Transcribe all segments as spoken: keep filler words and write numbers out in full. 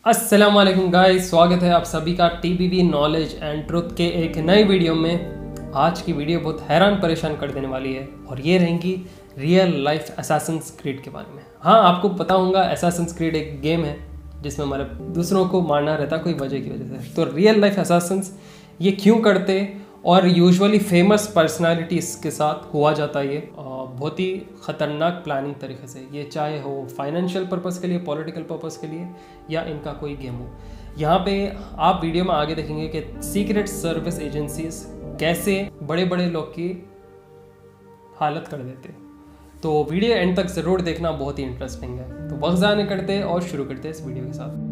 अस्सलाम वालेकुम गाइस, स्वागत है आप सभी का टीबीवी नॉलेज एंड ट्रुथ के एक नई वीडियो में। आज की वीडियो बहुत हैरान परेशान कर देने वाली है और ये रहेंगी रियल लाइफ असैसिन्स क्रीड के बारे में। हाँ, आपको पता होगा असैसिन्स क्रीड एक गेम है जिसमें हमारे दूसरों को मारना रहता कोई वजह की वजह से। तो रियल लाइफ असैसिन्स ये क्यों करते और यूजुअली फेमस पर्सनालिटीज़ के साथ हुआ जाता है ये बहुत ही ख़तरनाक प्लानिंग तरीके से, ये चाहे हो फाइनेंशियल पर्पस के लिए, पॉलिटिकल पर्पस के लिए या इनका कोई गेम हो। यहाँ पे आप वीडियो में आगे देखेंगे कि सीक्रेट सर्विस एजेंसीज कैसे बड़े बड़े लोग की हालत कर देते। तो वीडियो एंड तक ज़रूर देखना, बहुत ही इंटरेस्टिंग है। तो वक्त ज़ाया नहीं करते और शुरू करते हैं इस वीडियो के साथ।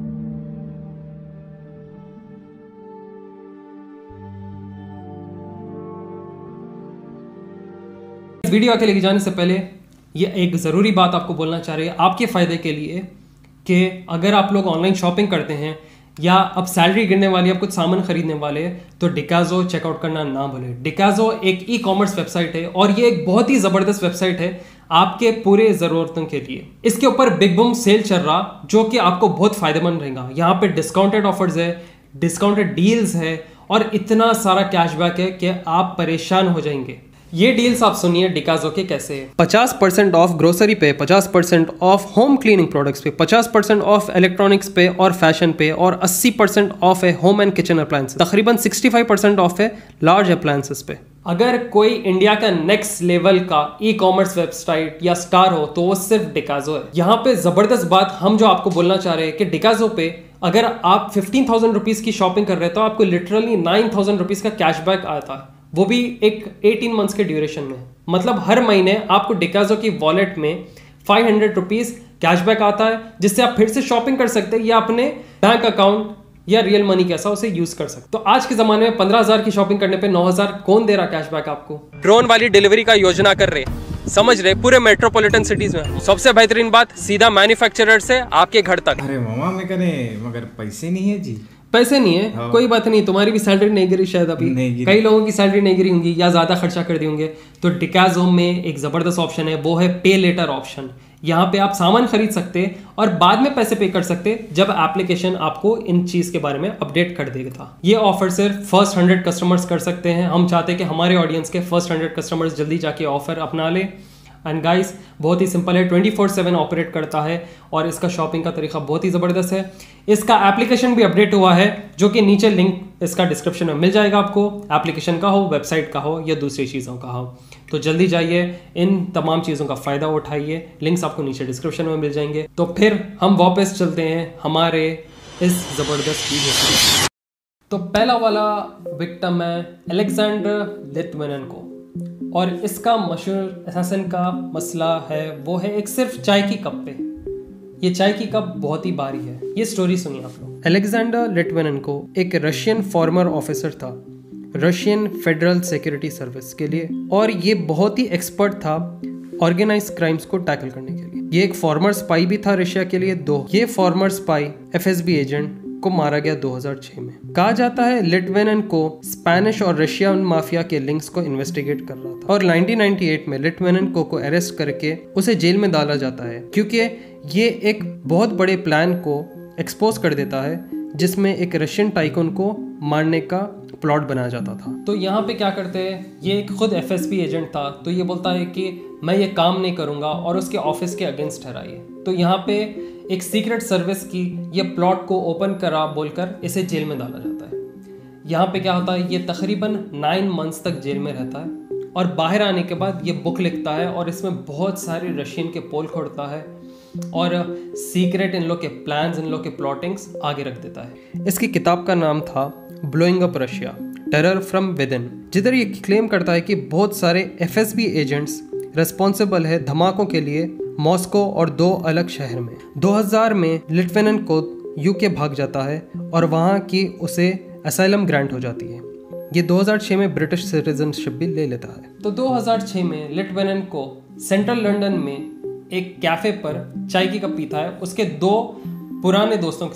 वीडियो आगे लेके जाने से पहले ये एक ज़रूरी बात आपको बोलना चाह रही है आपके फ़ायदे के लिए कि अगर आप लोग ऑनलाइन शॉपिंग करते हैं या अब सैलरी गिरने वाली है, आप कुछ सामान खरीदने वाले हैं, तो डिकाजो चेकआउट करना ना भूलें। डिकाजो एक ई कॉमर्स वेबसाइट है और ये एक बहुत ही ज़बरदस्त वेबसाइट है आपके पूरे ज़रूरतों के लिए। इसके ऊपर बिग बूम सेल चल रहा जो कि आपको बहुत फ़ायदेमंद रहेगा। यहाँ पे डिस्काउंटेड ऑफर्स है, डिस्काउंटेड डील्स है और इतना सारा कैशबैक है कि आप परेशान हो जाएंगे। ये डील्स आप सुनिए डिकाजो के कैसे है। पचास परसेंट ऑफ ग्रोसरी पे, पचास percent off home cleaning products पे, पचास परसेंट ऑफ इलेक्ट्रॉनिक्स पे और फैशन पे और अस्सी परसेंट ऑफ है होम एंड किचन अप्लायंसेस। तकरीबन पैंसठ परसेंट ऑफ है लार्ज अप्लायंसेस पे। अगर कोई इंडिया का नेक्स्ट लेवल का ई कॉमर्स वेबसाइट या स्टार हो तो वो सिर्फ डिकाजो है। यहाँ पे जबरदस्त बात हम जो आपको बोलना चाह रहे हैं कि डिकाजो पे अगर आप फिफ्टीन थाउजेंड रुपीज की शॉपिंग कर रहे हैं तो आपको लिटरली नाइन थाउजेंड रुपीज का कैशबैक आता है, वो भी एक अठारह मंथ्स के ड्यूरेशन में। मतलब हर महीने आपको डिकाजो की वॉलेट में फाइव हंड्रेड रुपीज कैशबैक आता है जिससे आप फिर से शॉपिंग कर सकते हैं या अपने बैंक अकाउंट या रियल मनी कैसा उसे यूज कर सकते। तो आज के जमाने में पंद्रह हजार की शॉपिंग करने पे नौ हजार कौन दे रहा कैशबैक आपको। ड्रोन वाली डिलीवरी का योजना कर रहे, समझ रहे, पूरे मेट्रोपॉलिटन सिटीज में। सबसे बेहतरीन बात, सीधा मैन्युफैक्चरर से आपके घर तक। अरे मामा मैं करे मगर पैसे नहीं है जी। पैसे नहीं है, हाँ। कोई बात नहीं, तुम्हारी भी सैलरी नहीं गिरी शायद अभी, कई लोगों की सैलरी नहीं गिरी होंगी या ज्यादा खर्चा कर दिए होंगे। तो डिकाजो में एक जबरदस्त ऑप्शन है, वो है पे लेटर ऑप्शन। यहाँ पे आप सामान खरीद सकते हैं और बाद में पैसे पे कर सकते हैं जब एप्लीकेशन आपको इन चीज के बारे में अपडेट कर देगा। ये ऑफर सिर्फ फर्स्ट हंड्रेड कस्टमर्स कर सकते हैं। हम चाहते हैं कि हमारे ऑडियंस के फर्स्ट हंड्रेड कस्टमर्स जल्दी जाके ऑफर अपना ले। एंड गाइस बहुत ही सिंपल है, ट्वेंटी फोर सेवन ऑपरेट करता है और इसका शॉपिंग का तरीका बहुत ही ज़बरदस्त है। इसका एप्लीकेशन भी अपडेट हुआ है जो कि नीचे लिंक इसका डिस्क्रिप्शन में मिल जाएगा आपको। एप्लीकेशन का हो, वेबसाइट का हो या दूसरी चीज़ों का हो, तो जल्दी जाइए, इन तमाम चीज़ों का फ़ायदा उठाइए। लिंक्स आपको नीचे डिस्क्रिप्शन में मिल जाएंगे। तो फिर हम वापस चलते हैं हमारे इस ज़बरदस्त वीडियो। तो पहला वाला विक्टिम है अलेक्जेंडर लिथवेनेंको और इसका मशहूर असैसिन का मसला है वो है एक सिर्फ चाय की कप पे। ये चाय की कप बहुत ही भारी है। ये स्टोरी सुनिए आप लोग। अलेक्जेंडर लिथवेनेंको एक रशियन फॉर्मर ऑफिसर था रशियन फेडरल सिक्योरिटी सर्विस के लिए और ये बहुत ही एक्सपर्ट था ऑर्गेनाइज क्राइम्स को टैकल करने के लिए। ये एक फॉर्मर स्पाई भी था रशिया के लिए। दो ये फॉर्मर स्पाई एफएसबी एजेंट को मारा गया दो हज़ार छह में। कहा जाता है लिथवेनेंको स्पेनिश और रशियन माफिया के लिंक्स को इन्वेस्टिगेट कर रहा था और नाइनटीन नाइंटी एट में लिथवेनेंको को अरेस्ट करके उसे जेल में डाला जाता है क्योंकि ये एक बहुत बड़े प्लान को एक्सपोज कर देता है जिसमें एक रशियन टाइकून को मारने का प्लॉट बनाया जाता था। तो यहाँ पे क्या करते हैं, ये एक खुद एफएसबी एजेंट था तो ये बोलता है कि मैं ये काम नहीं करूँगा और उसके ऑफिस के अगेंस्ट ठहराइए। तो यहाँ पे एक सीक्रेट सर्विस की ये प्लॉट को ओपन करा बोलकर इसे जेल में डाला जाता है। यहाँ पे क्या होता है, ये तकरीबन नाइन मंथ्स तक जेल में रहता है और बाहर आने के बाद ये बुक लिखता है और इसमें बहुत सारे रशियन के पोल खोलता है और सीक्रेट इन लोग के प्लान्स, इन लोग के प्लॉटिंग्स आगे रख देता है। इसकी किताब का नाम था blowing up Russia, terror from within, जिधर ये क्लेम करता है कि बहुत सारे एफएसबी एजेंट्स रिस्पॉन्सिबल है धमाकों के लिए मॉस्को और दो अलग शहर में। दो हज़ार में लिथवेनेंको यूके भाग जाता है और वहाँ की उसे असाइलम ग्रांट हो जाती है। ये दो हज़ार छह में ब्रिटिश सिटीजनशिप भी ले लेता है। तो दो हज़ार छह में लिथवेनेंको सेंट्रल लंदन में एक कैफे पर चाय की कप पीता है उसके दो पुराने दोस्तों के साथ,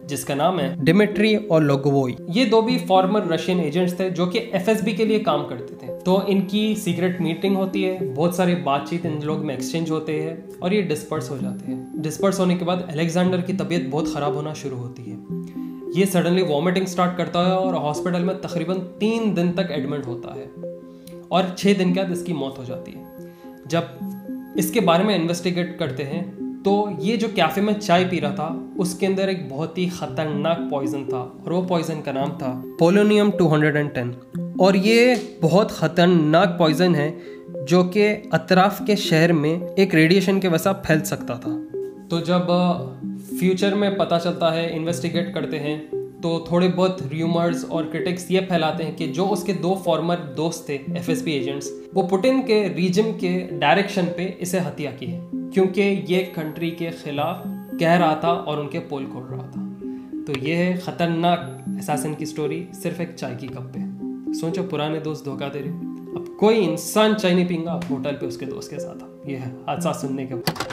जिसका नाम है डिमिट्री और लोगोवोई। ये दो भी फॉर्मर रशियन एजेंट्स थे जो कि एफएसबी के लिए काम करते थे। तो इनकी सीक्रेट मीटिंग होती है, बहुत सारी बातचीत इन लोग में एक्सचेंज होते हैं और ये डिस्पर्स हो जाते हैं। डिस्पर्स होने के बाद अलेक्जेंडर की तबीयत बहुत ख़राब होना शुरू होती है। ये सडनली वॉमिटिंग स्टार्ट करता है और हॉस्पिटल में तकरीबन तीन दिन तक एडमिट होता है और छः दिन के बाद इसकी मौत हो जाती है। जब इसके बारे में इन्वेस्टिगेट करते हैं तो ये जो कैफ़े में चाय पी रहा था उसके अंदर एक बहुत ही ख़तरनाक पॉइज़न था और वो पॉइज़न का नाम था पोलोनियम टू हंड्रेड टेन। और ये बहुत ख़तरनाक पॉइज़न है जो कि अतराफ के शहर में एक रेडिएशन के वजह फैल सकता था। तो जब फ्यूचर में पता चलता है, इन्वेस्टिगेट करते हैं, तो थोड़े बहुत र्यूमर्स और क्रिटिक्स ये फैलाते हैं कि जो उसके दो फॉर्मर दोस्त थे एफएसबी एजेंट्स, वो पुतिन के रीजन के डायरेक्शन पे इसे हत्या की है क्योंकि ये कंट्री के खिलाफ कह रहा था और उनके पोल खोल रहा था। तो ये है ख़तरनाक असैसिन की स्टोरी सिर्फ एक चाय की कप पे। सोचो, पुराने दोस्त धोखा दे रहे, अब कोई इंसान चाय नहीं पीएगा, आप होटल पे उसके दोस्त के साथ। ये है हादसा सुनने के बाद।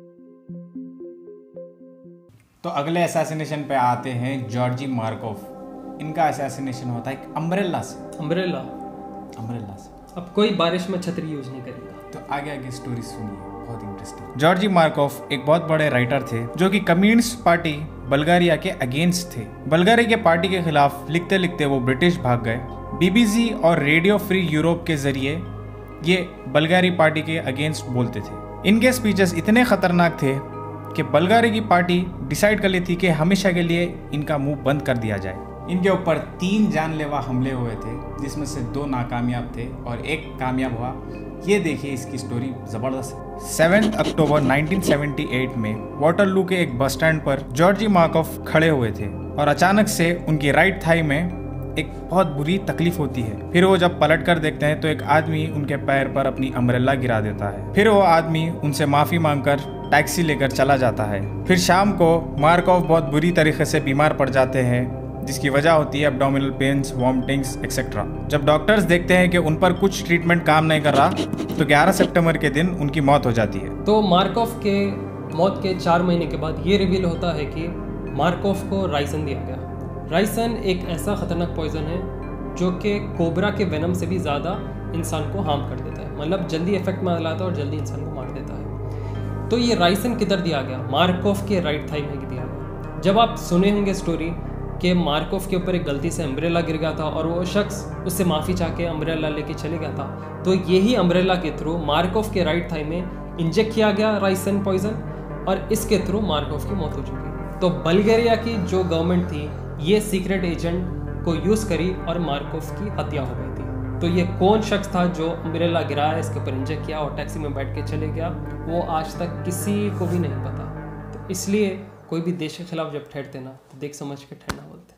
तो अगले असैसिनेशन पे आते हैं जॉर्जी मार्कोव। इनका असैसिनेशन होता है अम्ब्रेला से। अम्ब्रेला अम्ब्रेला से अब कोई बारिश में छतरी यूज नहीं करेगा। तो आगे आगे स्टोरी सुनिए, बहुत इंटरेस्टिंग। जॉर्जी मार्कोव एक बहुत बड़े राइटर थे जो कि कम्युनिस्ट पार्टी बल्गारिया के अगेंस्ट थे। बल्गारिया के पार्टी के खिलाफ लिखते लिखते वो ब्रिटिश भाग गए। बीबीसी और रेडियो फ्री यूरोप के जरिए ये बल्गारी पार्टी के अगेंस्ट बोलते थे। इनके स्पीचेस इतने खतरनाक थे कि बल्गारिया की पार्टी डिसाइड कर ली थी कि हमेशा के लिए इनका मुंह बंद कर दिया जाए। इनके ऊपर तीन जानलेवा हमले हुए थे जिसमें से दो नाकामयाब थे और एक कामयाब हुआ। ये देखिए, इसकी स्टोरी ज़बरदस्त है। Seventh October nineteen seventy eight में वाटरलू के एक बस स्टैंड पर जॉर्जी मार्कोव खड़े हुए थे और अचानक से उनकी राइट थाई में एक बहुत बुरी तकलीफ होती है। फिर वो जब पलट कर देखते हैं तो एक आदमी उनके पैर पर अपनी अम्ब्रेला गिरा देता है। फिर वो आदमी उनसे माफ़ी मांगकर टैक्सी लेकर चला जाता है। फिर शाम को मार्कोव बहुत बुरी तरीके से बीमार पड़ जाते हैं जिसकी वजह होती है एब्डोमिनल पेन्स, वॉमिटिंग्स एक्सेट्रा। जब डॉक्टर्स देखते हैं कि उन पर कुछ ट्रीटमेंट काम नहीं कर रहा तो ग्यारह सितंबर के दिन उनकी मौत हो जाती है। तो मार्कोव के मौत के चार महीने के बाद ये रिवील होता है कि मार्कोव को राइसन दिया गया। राइसन एक ऐसा खतरनाक पॉइजन है जो कि कोबरा के वेनम से भी ज़्यादा इंसान को हार्म कर देता है, मतलब जल्दी इफेक्ट में लाता है और जल्दी इंसान को मार देता है। तो ये राइसन किधर दिया गया? मार्कोव के राइट थाई में दिया गया। जब आप सुने होंगे स्टोरी कि मार्कोव के ऊपर एक गलती से अम्ब्रेला गिर गया था और वो शख्स उससे माफ़ी चाह के अम्ब्रेला लेके चले गया था, तो यही अम्ब्रेला के थ्रू मार्कोव के राइट थाई में इंजेक्ट किया गया राइसन पॉइजन और इसके थ्रू मार्कोव की मौत हो चुकी। तो बल्गारिया की जो गवर्नमेंट थी ये सीक्रेट एजेंट को यूज़ करी और मार्कोव की हत्या हो गई थी। तो ये कौन शख्स था जो अम्ब्रेला गिराया, इसके ऊपर इंजेक्ट किया और टैक्सी में बैठ के चले गया, वो आज तक किसी को भी नहीं पता। तो इसलिए कोई भी देश के खिलाफ जब ठहरते ना तो देख समझ के ठहरना बोलते।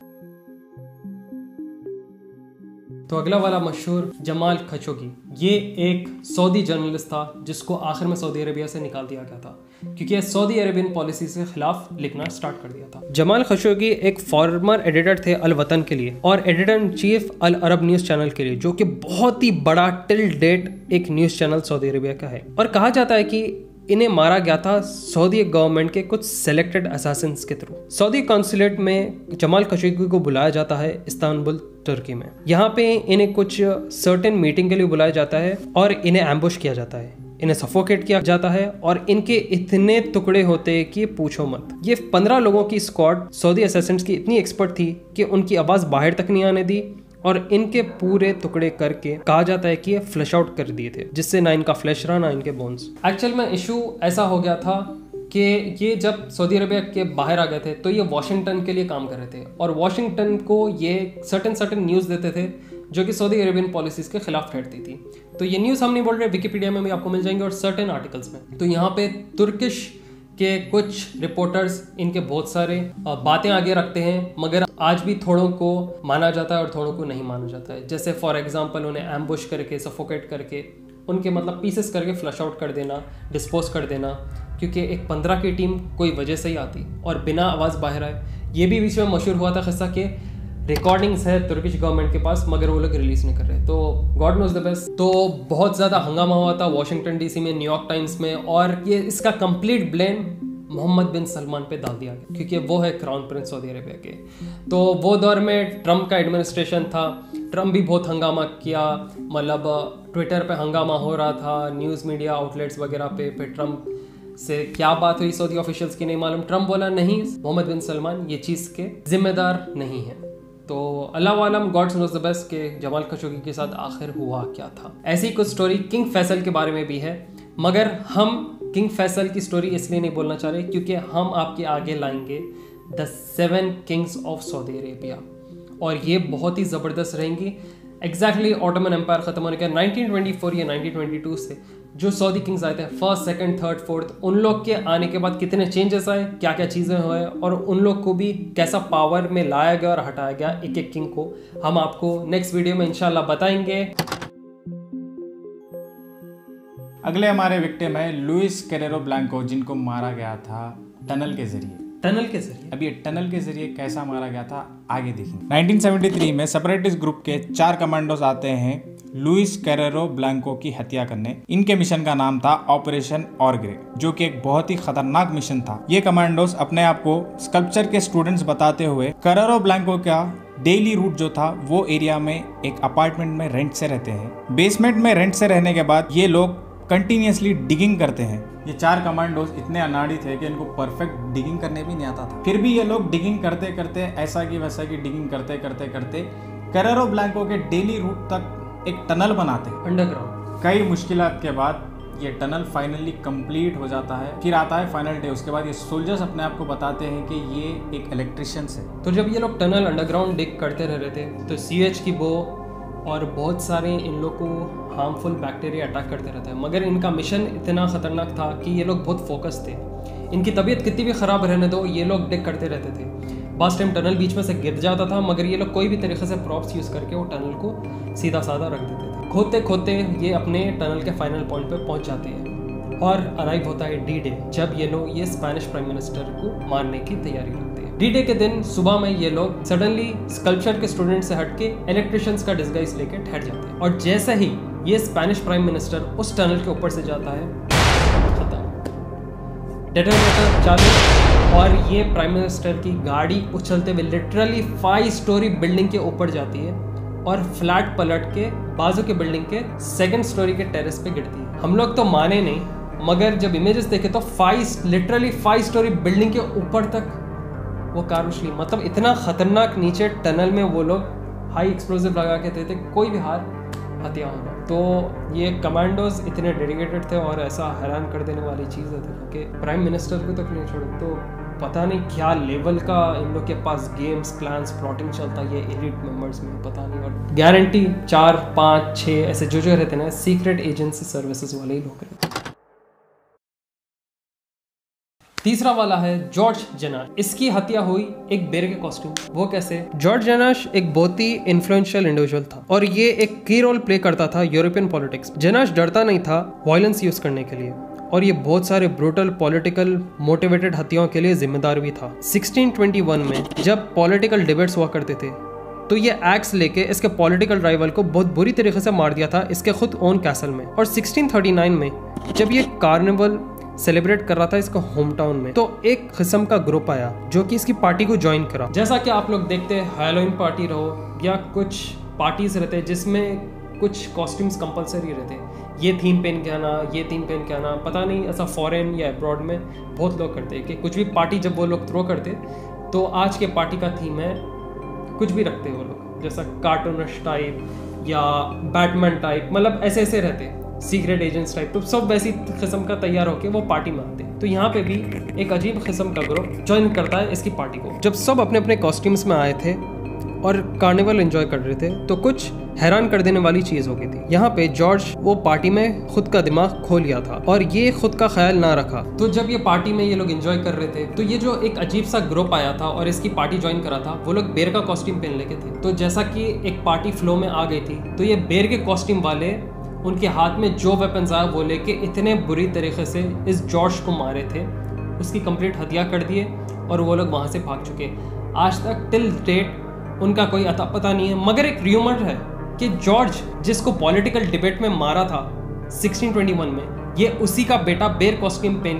तो अगला वाला मशहूर जमाल खशोगी, ये एक सऊदी जर्नलिस्ट था जिसको आखिर में सऊदी अरेबिया से निकाल दिया गया था क्योंकि सऊदी अरेबियन पॉलिसी के खिलाफ लिखना स्टार्ट कर दिया था। जमाल खशोगी एक फॉर्मर एडिटर थे अल वतन के लिए और editor in chief Al Arab news channel के लिए, जो कि बहुत ही बड़ा टिल डेट एक न्यूज़ चैनल सऊदी अरेबिया का है। और कहा जाता है कि इन्हें मारा गया था सऊदी गवर्नमेंट के कुछ सेलेक्टेड असासिन्स के थ्रू। सऊदी कॉन्सुलेट में जमाल खशोगी को बुलाया जाता है इस्तांबुल तुर्की में। यहाँ पे इन्हें कुछ सर्टेन मीटिंग के लिए बुलाया जाता है और इन्हें एम्बुश किया जाता है, इन्हें सफोकेट किया जाता है और इनके इतने टुकड़े होते हैं कि पूछो मत। ये पंद्रह लोगों की स्क्वाड सऊदी असासिन्स की इतनी एक्सपर्ट थी कि उनकी आवाज़ बाहर तक नहीं आने दी और इनके पूरे टुकड़े करके कहा जाता है कि ये फ्लैश आउट कर दिए थे, जिससे ना इनका फ्लैश रहा ना इनके बोन्स। एक्चुअल में इशू ऐसा हो गया था कि ये जब सऊदी अरेबिया के बाहर आ गए थे तो ये वॉशिंगटन के लिए काम कर रहे थे और वॉशिंगटन को ये सर्टेन सर्टेन न्यूज़ देते थे जो कि सऊदी अरेबियन पॉलिसीज के खिलाफ ठहरती थी। तो ये न्यूज़ हम नहीं बोल रहे, विकिपीडिया में भी आपको मिल जाएंगे और सर्टेन आर्टिकल्स में। तो यहाँ पे तुर्किश के कुछ रिपोर्टर्स इनके बहुत सारे बातें आगे रखते हैं, मगर आज भी थोड़ों को माना जाता है और थोड़ों को नहीं माना जाता है। जैसे फॉर एग्जांपल उन्हें एम्बुश करके, सफोकेट करके, उनके मतलब पीसेस करके फ्लश आउट कर देना, डिस्पोज कर देना, क्योंकि एक पंद्रह की टीम कोई वजह से ही आती और बिना आवाज़ बाहर आए। ये भी बीच में मशहूर हुआ था किस्सा कि रिकॉर्डिंग्स है तुर्किश गवर्नमेंट के पास मगर वो लोग रिलीज़ नहीं कर रहे, तो गॉड नोज द बेस्ट। तो बहुत ज़्यादा हंगामा हुआ था वॉशिंगटन डीसी में, न्यूयॉर्क टाइम्स में, और ये इसका complete blame Mohammed bin Salman पे डाल दिया गया, क्योंकि वो है क्राउन प्रिंस सऊदी अरेबिया के। तो वो दौर में ट्रम्प का एडमिनिस्ट्रेशन था, ट्रम्प भी बहुत हंगामा किया, मतलब ट्विटर पे हंगामा हो रहा था, न्यूज़ मीडिया आउटलेट्स वगैरह पे। फिर ट्रम्प से क्या बात हुई सऊदी ऑफिशियल्स की नहीं मालूम, ट्रम्प बोला नहीं, मोहम्मद बिन सलमान ये चीज़ के जिम्मेदार नहीं है। तो अल्लाह वालम, गॉड्स नोज द बेस्ट के जमाल खशोगी के साथ आखिर हुआ क्या था। ऐसी कुछ स्टोरी किंग फैसल के बारे में भी है, मगर हम किंग फैसल की स्टोरी इसलिए नहीं बोलना चाह रहे क्योंकि हम आपके आगे लाएंगे the seven kings of Saudi Arabia, और ये बहुत ही ज़बरदस्त रहेंगी। एग्जैक्टली ऑटोमन एम्पायर ख़त्म होने के नाइनटीन ट्वेंटी फोर या नाइनटीन ट्वेंटी टू से जो सऊदी किंग्स आए थे, फर्स्ट सेकंड थर्ड फोर्थ, उन लोग के आने के बाद कितने चेंजेस आए, क्या क्या चीज़ें हुए, और उन लोग को भी कैसा पावर में लाया गया और हटाया गया एक एक किंग को, हम आपको नेक्स्ट वीडियो में इंशाल्लाह बताएंगे। अगले हमारे विक्टिम है लुइस कैरेरो ब्लैंको, जिनको मारा गया था टनल के जरिए। टनल के जरिए अब ये टनल के जरिए कैसा मारा गया था आगे देखेंगे। नाइनटीन सेवेंटी थ्री में सेपरेटिस्ट ग्रुप के चार कमांडोज आते हैं लुइस कैरेरो ब्लैंको की हत्या करने। इनके मिशन का नाम था ऑपरेशन ऑर्ग्रे, जो कि एक बहुत ही खतरनाक मिशन था। ये कमांडोज अपने आप को स्कल्पचर के स्टूडेंट्स बताते हुए कैरेरो ब्लैंको का डेली रूट जो था वो एरिया में एक अपार्टमेंट में रेंट से रहते हैं। बेसमेंट में रेंट से रहने के बाद ये लोग कंटिन्यूसली डिगिंग करते हैं। ये चार कमांडोज इतने अनाड़ी थे कि इनको परफेक्ट डिगिंग करने भी नहीं आता था, फिर भी ये लोग डिगिंग करते करते ऐसा की वैसा की डिगिंग करते करते करते कैरेरो ब्लैंको के डेली रूट तक एक टनल बनाते हैं अंडरग्राउंड। कई मुश्किलात के बाद ये टनल फाइनली कंप्लीट हो जाता है। फिर आता है फाइनल डे। उसके बाद ये सोल्जर्स अपने आप को बताते हैं कि ये एक इलेक्ट्रिशियन है। तो जब ये लोग टनल अंडरग्राउंड डिग करते रह रहे थे तो सीएच की बो और बहुत सारे इन लोग को हार्मफुल बैक्टीरिया अटैक करते रहते हैं, मगर इनका मिशन इतना ख़तरनाक था कि ये लोग बहुत फोकस थे। इनकी तबीयत कितनी भी ख़राब रहने दो, ये लोग डिग करते रहते थे। बस टाइम टनल बीच में से गिर जाता था, मगर ये लोग कोई भी तरीके से प्रॉप्स यूज़ करके वो टनल को सीधा साधा रख देते थे। खोदते खोदते ये अपने टनल के फाइनल पॉइंट पे पहुंच जाते हैं और अराइव होता है डी डे, जब ये लोग ये स्पेनिश प्राइम मिनिस्टर को मारने की तैयारी रखते हैं। डी डे के दिन सुबह में ये लोग सडनली स्कल्पचर के स्टूडेंट से हटके इलेक्ट्रिशियंस का डिस्गाइज लेके ठहर जाते हैं, और जैसे ही ये स्पेनिश प्राइम मिनिस्टर उस टनल के ऊपर से जाता है, खत्म, डेटोनेटर चालू, और ये प्राइम मिनिस्टर की गाड़ी उछलते हुए लिटरली फाइव स्टोरी बिल्डिंग के ऊपर जाती है और फ्लैट पलट के बाजू के बिल्डिंग के सेकंड स्टोरी के टेरेस पे गिरती है। हम लोग तो माने नहीं, मगर जब इमेजेस देखे तो five literally five story building के ऊपर तक वो कार उछली। मतलब इतना खतरनाक नीचे टनल में वो लोग हाई एक्सप्लोजिव लगा के थे, थे कोई भी हार हत्या होना। तो ये कमांडोज इतने डेडिकेटेड थे, और ऐसा हैरान कर देने वाली चीज़ है कि प्राइम मिनिस्टर को तक नहीं छोड़े। तो पता नहीं क्या लेवल का इन लोग के पास गेम्स प्लान्स प्लॉटिंग चलता है ये एलिट मेंबर्स में, पता नहीं। और गारंटी चार पाँच छः ऐसे जो जो रहते हैं ना, सीक्रेट एजेंसी सर्विसेज वाले ही लोग रहते हैं। तीसरा वाला है जॉर्ज जेनाश। इसकी हत्या हुई एक बेर के कॉस्ट्यूम। वो कैसे? जॉर्ज जेनाश एक बहुत ही इन्फ्लुएंशियल इंडिविजुअल था, और ये एक की रोल प्ले करता था यूरोपियन पॉलिटिक्स। जेनाश डरता नहीं था वायलेंस यूज करने के लिए, और ये बहुत सारे ब्रूटल पॉलिटिकल मोटिवेटेड हत्याओं के लिए जिम्मेदार भी था। सिक्सटीन ट्वेंटी वन में जब पॉलिटिकल डिबेट्स हुआ करते थे, तो ये एक्स लेके इसके पॉलिटिकल राइवल को बहुत बुरी तरीके से मार दिया था इसके खुद ओन कैसल में। और सिक्सटीन थर्टी नाइन में जब ये कार्निवल सेलिब्रेट कर रहा था इसका होम टाउन में, तो एक किस्म का ग्रुप आया जो कि इसकी पार्टी को ज्वाइन करा। जैसा कि आप लोग देखते हैं हैलोवीन पार्टी रहो या कुछ पार्टीज रहते हैं जिसमें कुछ कॉस्ट्यूम्स कंपलसरी रहते हैं, ये थीम पहन के आना, ये थीम पहन के आना। पता नहीं ऐसा फॉरेन या अब्रॉड में बहुत लोग करते हैं कि कुछ भी पार्टी जब वो लोग थ्रो करते तो आज के पार्टी का थीम है कुछ भी रखते हैं वो लोग, जैसा कार्टूनिश टाइप या बैटमैन टाइप, मतलब ऐसे ऐसे रहते हैं, सीक्रेट एजेंट्स टाइप। तो सब वैसी किस्म का तैयार होके वो पार्टी में आते हैं। तो यहाँ पे भी एक अजीब किस्म का ग्रुप ज्वाइन करता है इसकी पार्टी को। जब सब अपने अपने कॉस्ट्यूम्स में आए थे और कार्निवल एंजॉय कर रहे थे, तो कुछ हैरान कर देने वाली चीज़ हो गई थी। यहाँ पे जॉर्ज वो पार्टी में खुद का दिमाग खो लिया था और ये खुद का ख्याल ना रखा। तो जब ये पार्टी में ये लोग एंजॉय कर रहे थे, तो ये जो एक अजीब सा ग्रुप आया था और इसकी पार्टी ज्वाइन करा था, वो लोग बेर का कॉस्ट्यूम पहन लेके थे। तो जैसा कि एक पार्टी फ्लो में आ गई थी, तो ये बेर के कॉस्ट्यूम वाले उनके हाथ में जो वेपन्स आया वो लेके इतने बुरी तरीके से इस जॉर्ज को मारे थे, उसकी कंप्लीट हत्या कर दिए और वो लोग वहाँ से भाग चुके। आज तक टिल डेट उनका कोई अता पता नहीं है। मगर एक र्यूमर है कि जॉर्ज जिसको पॉलिटिकल डिबेट में मारा था सिक्सटीन ट्वेंटी वन में, ये उसी का बेटा बेर कॉस्ट्यूम पहन के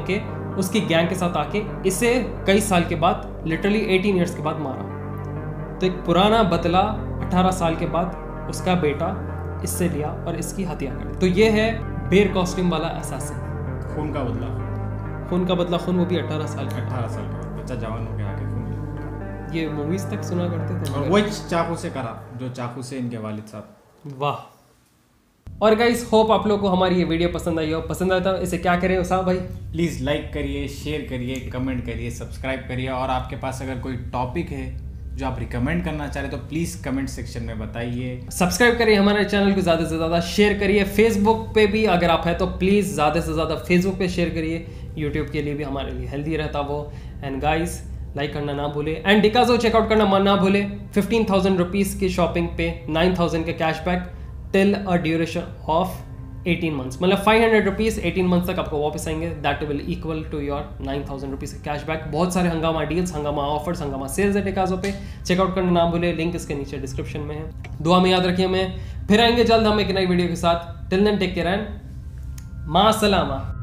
उसकी गैंग के साथ आके इसे कई साल के बाद, लिटरली अठारह इयर्स के बाद मारा। तो एक पुराना बदला अठारह साल के बाद उसका बेटा इससे लिया और इसकी हत्या कर दी। तो ये है बेर कॉस्ट्यूम वाला असैसिन। खून का बदला, खून का बदला खून, वो भी अठारह साल का। अठारह साल का बच्चा जवान हो गया आके खून। ये मूवीज तक सुना करते थे। और वही चाकू से करा जो चाकू से इनके वालिद साहब। वाह। और गाइस होप आप लोगों को हमारी ये वीडियो पसंद आई हो। पसंद आया तो इसे क्या करें उसाम भाई? प्लीज़ लाइक करिए, शेयर करिए, कमेंट करिए, सब्सक्राइब करिए। और आपके पास अगर कोई टॉपिक है जो आप रिकमेंड करना चाह रहे तो प्लीज़ कमेंट सेक्शन में बताइए। सब्सक्राइब करिए हमारे चैनल को, ज़्यादा से ज़्यादा शेयर करिए। फेसबुक पे भी अगर आप है तो प्लीज़ ज़्यादा से ज़्यादा फेसबुक पे शेयर करिए। यूट्यूब के लिए भी हमारे लिए हेल्दी रहता वो। एंड गाइस लाइक करना ना भूले एंड डिकाजो चेकआउट करना ना भूले। फिफ्टीन थाउजेंड रुपीज़ की शॉपिंग पे नाइन थाउजेंड का cashback till a duration of eighteen months, मतलब five hundred rupees eighteen months तक आपको वापस आएंगे। That will equal to your nine thousand rupees का कैशबैक। बहुत सारे हंगामा डील्स, हंगामा ऑफर्स, हंगामा सेल्स है डिकाजो पे। चेकआउट करना ना भूले, लिंक इसके नीचे डिस्क्रिप्शन में है। दुआ में याद रखिए, मैं फिर आएंगे जल्द हम एक नई वीडियो के साथ। Till then take care and मा सलामा।